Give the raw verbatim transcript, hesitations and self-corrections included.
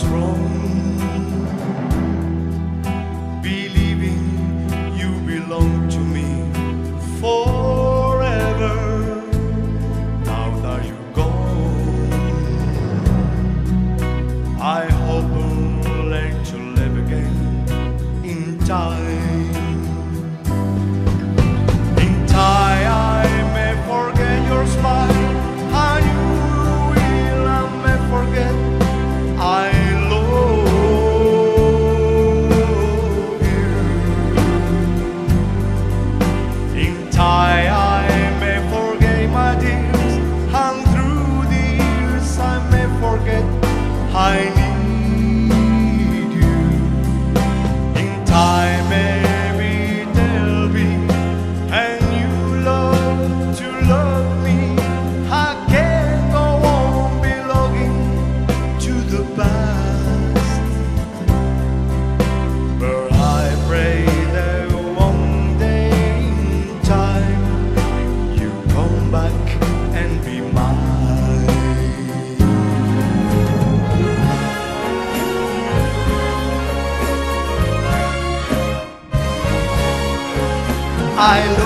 was wrong, believing you belong to me forever. Now that you're gone, I hope I'll learn to live again in time. In time I may forget your smile, and you will I may forget I love you. In time I may forget my tears, and through the years I may forget I need you. In time maybe there'll be a new love to love me. I can't go on belonging to the past, but I pray that one day in time you come back and be mine. I